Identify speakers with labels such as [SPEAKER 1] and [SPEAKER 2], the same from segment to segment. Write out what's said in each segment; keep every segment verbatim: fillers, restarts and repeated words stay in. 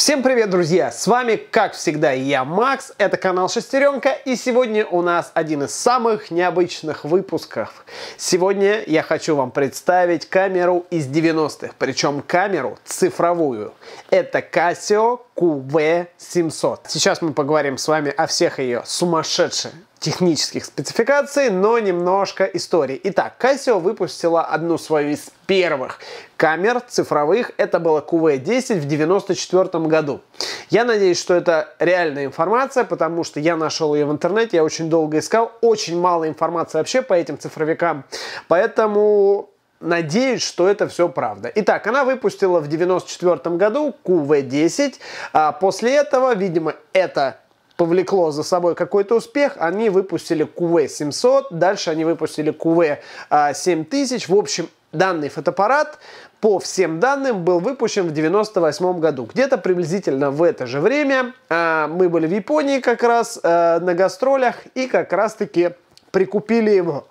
[SPEAKER 1] Всем привет, друзья! С вами, как всегда, я, Макс, это канал Шестеренка, и сегодня у нас один из самых необычных выпусков. Сегодня я хочу вам представить камеру из девяностых, причем камеру цифровую. Это Casio кью ви семьсот. Сейчас мы поговорим с вами о всех ее сумасшедших технических спецификаций, но немножко истории. Итак, Casio выпустила одну свою из первых камер цифровых. Это было кью ви десять в девяносто четвёртом году. Я надеюсь, что это реальная информация, потому что я нашел ее в интернете, я очень долго искал. Очень мало информации вообще по этим цифровикам. Поэтому надеюсь, что это все правда. Итак, она выпустила в девяносто четвёртом году кью ви десять. А после этого, видимо, это повлекло за собой какой-то успех, они выпустили кью ви семьсот, дальше они выпустили кью ви семь тысяч. В общем, данный фотоаппарат, по всем данным, был выпущен в девяносто восьмом году. Где-то приблизительно в это же время мы были в Японии как раз на гастролях и как раз-таки прикупили его.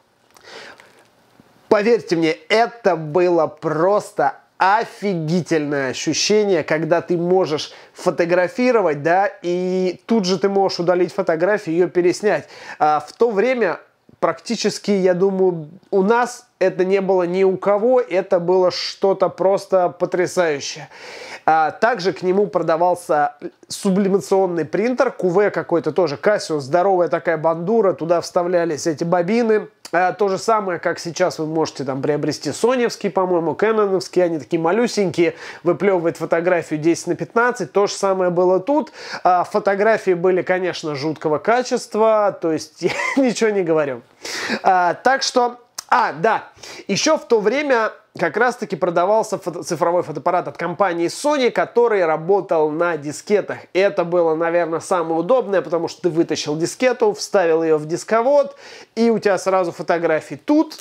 [SPEAKER 1] Поверьте мне, это было просто офигительное ощущение, когда ты можешь фотографировать, да, и тут же ты можешь удалить фотографию, ее переснять. А в то время практически, я думаю, у нас это не было ни у кого, это было что-то просто потрясающее. А также к нему продавался сублимационный принтер, кью ви какой-то тоже, Casio, здоровая такая бандура, туда вставлялись эти бобины. А, то же самое, как сейчас вы можете там приобрести соневский, по-моему, кэноновский, они такие малюсенькие, выплевывает фотографию десять на пятнадцать, то же самое было тут. А, фотографии были, конечно, жуткого качества, то есть я ничего не говорю. А, так что, а, да, еще в то время как раз-таки продавался фото цифровой фотоаппарат от компании Sony, который работал на дискетах. И это было, наверное, самое удобное, потому что ты вытащил дискету, вставил ее в дисковод, и у тебя сразу фотографии. Тут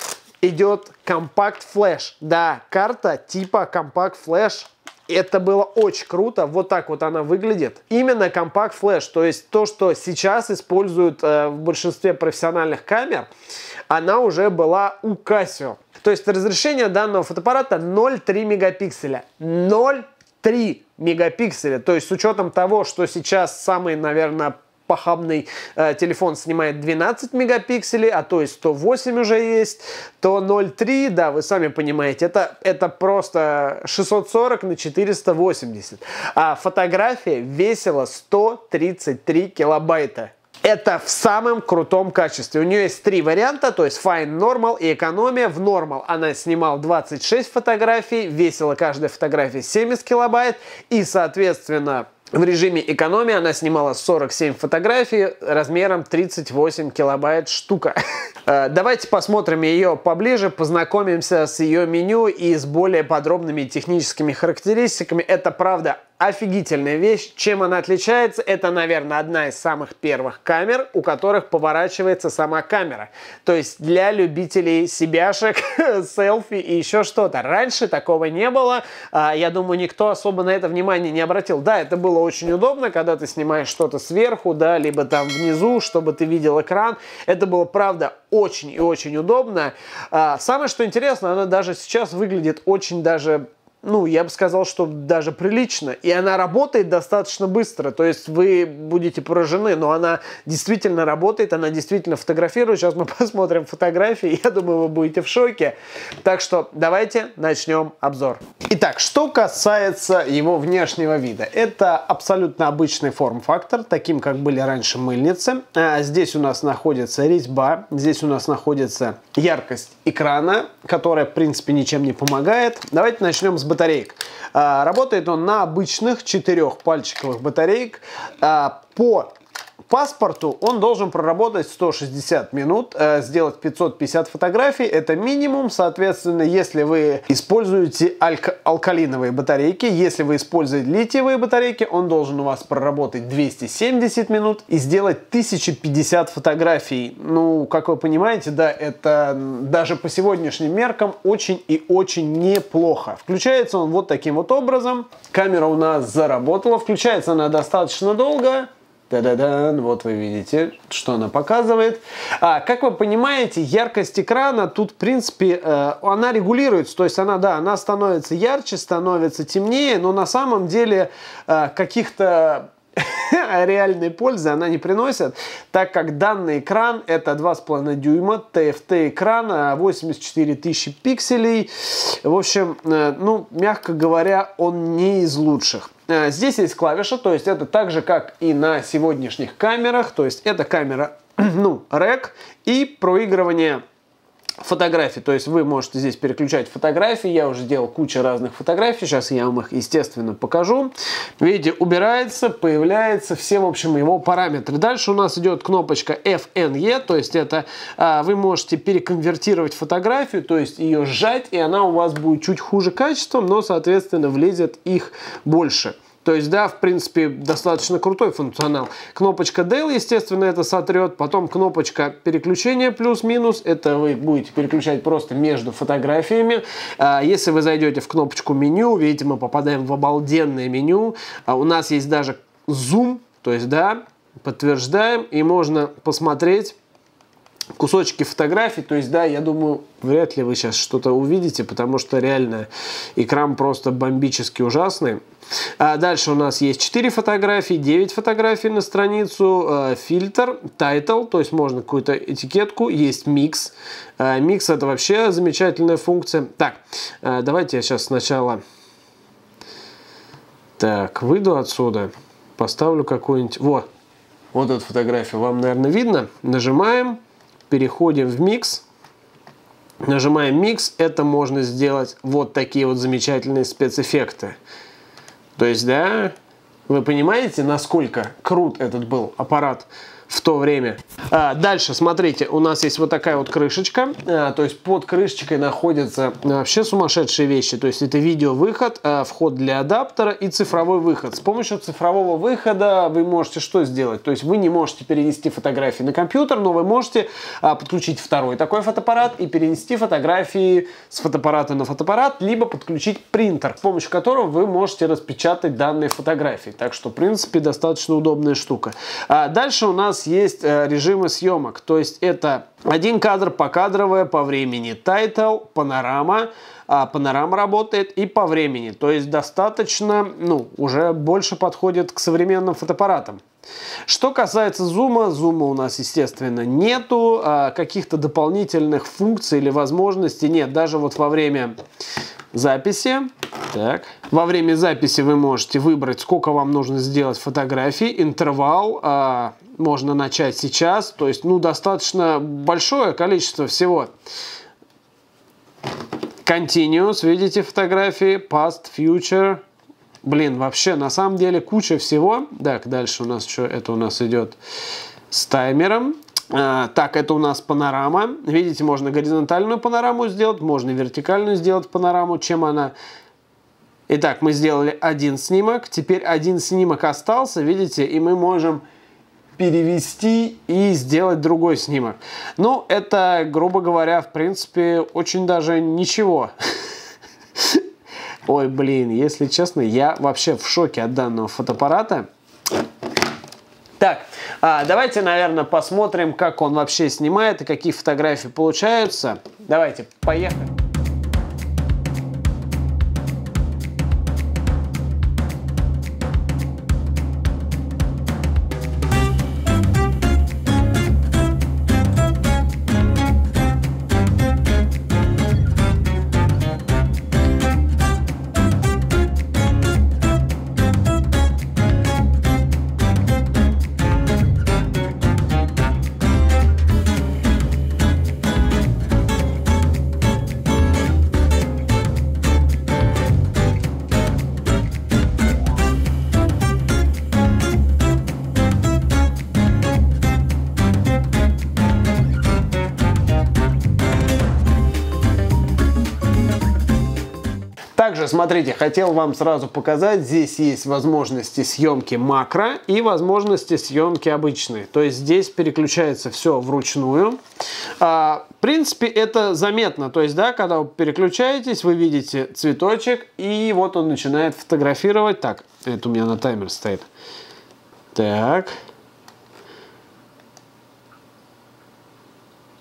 [SPEAKER 1] идет компакт-флеш. Да, карта типа компакт-флеш. Это было очень круто. Вот так вот она выглядит. Именно компакт-флеш, то есть то, что сейчас используют э, в большинстве профессиональных камер, она уже была у Casio. То есть разрешение данного фотоаппарата ноль целых три десятых мегапикселя. ноль целых три десятых мегапикселя. То есть с учетом того, что сейчас самый, наверное, похабный э, телефон снимает двенадцать мегапикселей, а то есть сто восемь уже есть, то ноль целых три, да, вы сами понимаете, это, это просто шестьсот сорок на четыреста восемьдесят. А фотография весила сто тридцать три килобайта. Это в самом крутом качестве. У нее есть три варианта, то есть Fine, Normal и экономия. В Normal она снимала двадцать шесть фотографий, весила каждая фотография семьдесят килобайт, и, соответственно, в режиме экономии она снимала сорок семь фотографий размером тридцать восемь килобайт штука. Давайте посмотрим ее поближе, познакомимся с ее меню и с более подробными техническими характеристиками. Это, правда, офигительная вещь. Чем она отличается? Это, наверное, одна из самых первых камер, у которых поворачивается сама камера. То есть для любителей себяшек, селфи и еще что-то. Раньше такого не было. Я думаю, никто особо на это внимание не обратил. Да, это было очень удобно, когда ты снимаешь что-то сверху, да, либо там внизу, чтобы ты видел экран. Это было, правда, очень и очень удобно. Самое, что интересно, она даже сейчас выглядит очень даже... Ну, я бы сказал, что даже прилично. И она работает достаточно быстро. То есть вы будете поражены, но она действительно работает, она действительно фотографирует. Сейчас мы посмотрим фотографии, я думаю, вы будете в шоке. Так что давайте начнем обзор. Итак, что касается его внешнего вида. Это абсолютно обычный форм-фактор, таким, как были раньше мыльницы. А здесь у нас находится резьба, здесь у нас находится яркость экрана, которая, в принципе, ничем не помогает. Давайте начнем с батареек. Работает он на обычных четырехпальчиковых батареек. По паспорту он должен проработать сто шестьдесят минут, сделать пятьсот пятьдесят фотографий. Это минимум. Соответственно, если вы используете алька алкалиновые батарейки, если вы используете литиевые батарейки, он должен у вас проработать двести семьдесят минут и сделать тысячу пятьдесят фотографий. Ну, как вы понимаете, да, это даже по сегодняшним меркам очень и очень неплохо. Включается он вот таким вот образом. Камера у нас заработала. Включается она достаточно долго. Та-да-дан, вот вы видите, что она показывает. А, как вы понимаете, яркость экрана тут, в принципе, э, она регулируется. То есть она, да, она становится ярче, становится темнее, но на самом деле э, каких-то реальной пользы она не приносит, так как данный экран это два с половиной дюйма, тэ эф тэ экран, восемьдесят четыре тысячи пикселей. В общем, ну, мягко говоря, он не из лучших. Здесь есть клавиша, то есть это так же, как и на сегодняшних камерах, то есть это камера, ну, рек и проигрывание фотографий, то есть вы можете здесь переключать фотографии, я уже делал кучу разных фотографий, сейчас я вам их, естественно, покажу. Видите, убирается, появляется все, в общем, его параметры. Дальше у нас идет кнопочка эф эн и, то есть это а, вы можете переконвертировать фотографию, то есть ее сжать, и она у вас будет чуть хуже качеством, но, соответственно, влезет их больше. То есть, да, в принципе, достаточно крутой функционал. Кнопочка Del, естественно, это сотрет. Потом кнопочка переключения плюс-минус. Это вы будете переключать просто между фотографиями. Если вы зайдете в кнопочку меню, видите, мы попадаем в обалденное меню. У нас есть даже зум. То есть, да, подтверждаем. И можно посмотреть кусочки фотографий, то есть, да, я думаю, вряд ли вы сейчас что-то увидите, потому что реально экран просто бомбически ужасный. А дальше у нас есть четыре фотографии, девять фотографий на страницу, э, фильтр, title, то есть можно какую-то этикетку, есть микс. Э, микс это вообще замечательная функция. Так, э, давайте я сейчас сначала так, выйду отсюда, поставлю какую-нибудь, вот, вот эту фотографию, вам, наверное, видно. Нажимаем. Переходим в микс, нажимаем микс, это можно сделать вот такие вот замечательные спецэффекты. То есть, да, вы понимаете, насколько крут этот был аппарат в то время. А, дальше, смотрите, у нас есть вот такая вот крышечка, а, то есть под крышечкой находятся вообще сумасшедшие вещи, то есть это видеовыход, а, вход для адаптера и цифровой выход. С помощью цифрового выхода вы можете что сделать? То есть вы не можете перенести фотографии на компьютер, но вы можете а, подключить второй такой фотоаппарат и перенести фотографии с фотоаппарата на фотоаппарат, либо подключить принтер, с помощью которого вы можете распечатать данные фотографии. Так что, в принципе, достаточно удобная штука. А дальше у нас есть режимы съемок, то есть это один кадр, покадровая, по времени, title, панорама, а панорама работает и по времени, то есть достаточно, ну, уже больше подходит к современным фотоаппаратам. Что касается зума, зума у нас, естественно, нету, а каких-то дополнительных функций или возможностей нет, даже вот во время записи. Так. Во время записи вы можете выбрать, сколько вам нужно сделать фотографий, интервал, а, можно начать сейчас, то есть, ну, достаточно большое количество всего. Continuous, видите фотографии, past, future, блин, вообще, на самом деле, куча всего. Так, дальше у нас что, это у нас идет с таймером. А, так, это у нас панорама. Видите, можно горизонтальную панораму сделать, можно вертикальную сделать панораму. Чем она... Итак, мы сделали один снимок. Теперь один снимок остался, видите, и мы можем перевести и сделать другой снимок. Ну, это, грубо говоря, в принципе, очень даже ничего. Ой, блин, если честно, я вообще в шоке от данного фотоаппарата. Так, а, давайте, наверное, посмотрим, как он вообще снимает и какие фотографии получаются. Давайте, поехали. Также, смотрите, хотел вам сразу показать, здесь есть возможности съемки макро и возможности съемки обычной. То есть здесь переключается все вручную. А, в принципе, это заметно. То есть, да, когда вы переключаетесь, вы видите цветочек, и вот он начинает фотографировать. Так, это у меня на таймер стоит. Так,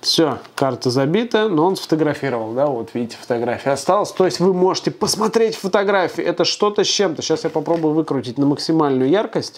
[SPEAKER 1] Все, карта забита, но он сфотографировал, да, вот видите, фотография осталась. То есть вы можете посмотреть фотографии, это что-то с чем-то. Сейчас я попробую выкрутить на максимальную яркость.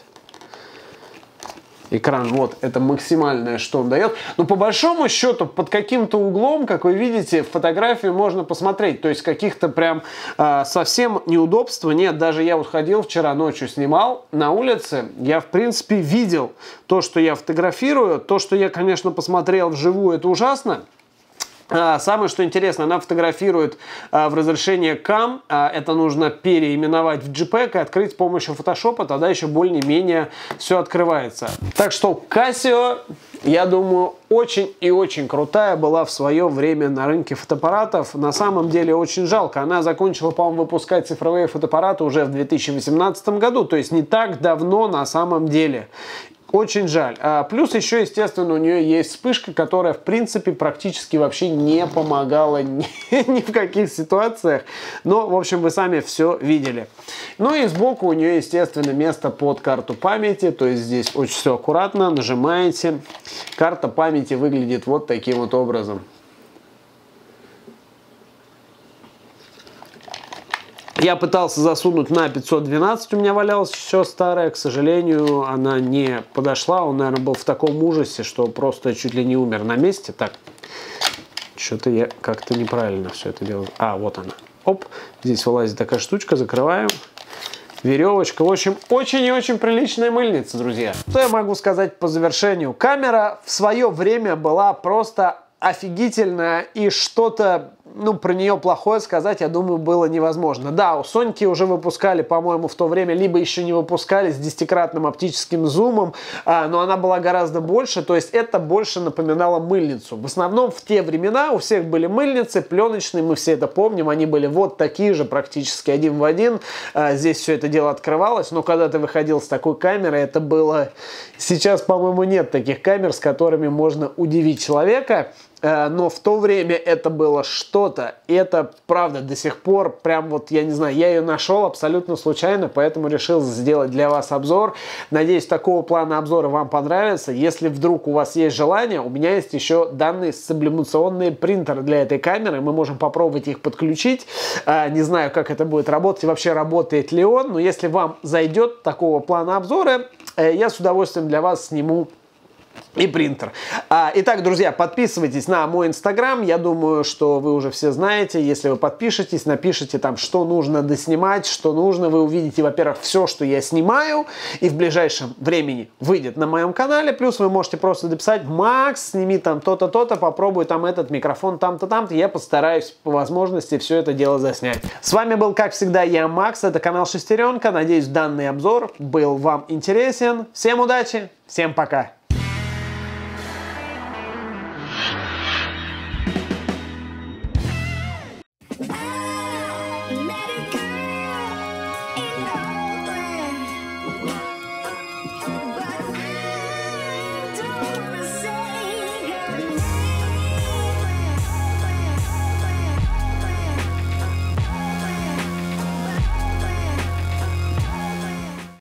[SPEAKER 1] Экран, вот, это максимальное, что он дает. Но по большому счету, под каким-то углом, как вы видите, фотографию можно посмотреть. То есть каких-то прям э, совсем неудобств нет. Даже я вот ходил вчера ночью, снимал на улице. Я, в принципе, видел то, что я фотографирую. То, что я, конечно, посмотрел вживую, это ужасно. Самое, что интересно, она фотографирует а, в разрешении кам, а, это нужно переименовать в джей пег и открыть с помощью фотошопа, тогда еще более-менее все открывается. Так что Casio, я думаю, очень и очень крутая была в свое время на рынке фотоаппаратов. На самом деле очень жалко, она закончила, по-моему, выпускать цифровые фотоаппараты уже в две тысячи восемнадцатом году, то есть не так давно на самом деле. Очень жаль. А, плюс еще, естественно, у нее есть вспышка, которая, в принципе, практически вообще не помогала ни, ни в каких ситуациях. Но, в общем, вы сами все видели. Ну и сбоку у нее, естественно, место под карту памяти. То есть здесь очень все аккуратно. Нажимаете. Карта памяти выглядит вот таким вот образом. Я пытался засунуть на пятьсот двенадцать, у меня валялась еще старая, к сожалению, она не подошла. Он, наверное, был в таком ужасе, что просто чуть ли не умер на месте. Так, что-то я как-то неправильно все это делаю. А, вот она. Оп, здесь вылазит такая штучка, закрываем. Веревочка. В общем, очень и очень приличная мыльница, друзья. Что я могу сказать по завершению? Камера в свое время была просто офигительная, и что-то, ну, про нее плохое сказать, я думаю, было невозможно. Да, у Соньки уже выпускали, по-моему, в то время, либо еще не выпускали с десятикратным оптическим зумом, а, но она была гораздо больше, то есть это больше напоминало мыльницу. В основном в те времена у всех были мыльницы, пленочные, мы все это помним, они были вот такие же, практически один в один. А, здесь все это дело открывалось, но когда ты выходил с такой камерой, это было... Сейчас, по-моему, нет таких камер, с которыми можно удивить человека. Но в то время это было что-то. И это, правда, до сих пор, прям вот, я не знаю, я ее нашел абсолютно случайно, поэтому решил сделать для вас обзор. Надеюсь, такого плана обзора вам понравится. Если вдруг у вас есть желание, у меня есть еще данные сублимационные принтеры для этой камеры. Мы можем попробовать их подключить. Не знаю, как это будет работать и вообще работает ли он. Но если вам зайдет такого плана обзора, я с удовольствием для вас сниму и принтер. А, итак, друзья, подписывайтесь на мой инстаграм. Я думаю, что вы уже все знаете. Если вы подпишетесь, напишите там, что нужно доснимать, что нужно. Вы увидите, во-первых, все, что я снимаю, и в ближайшем времени выйдет на моем канале. Плюс вы можете просто написать: Макс, сними там то-то, то-то, попробуй там этот микрофон там-то, там-то. Я постараюсь по возможности все это дело заснять. С вами был, как всегда, я, Макс. Это канал Шестеренка. Надеюсь, данный обзор был вам интересен. Всем удачи, всем пока.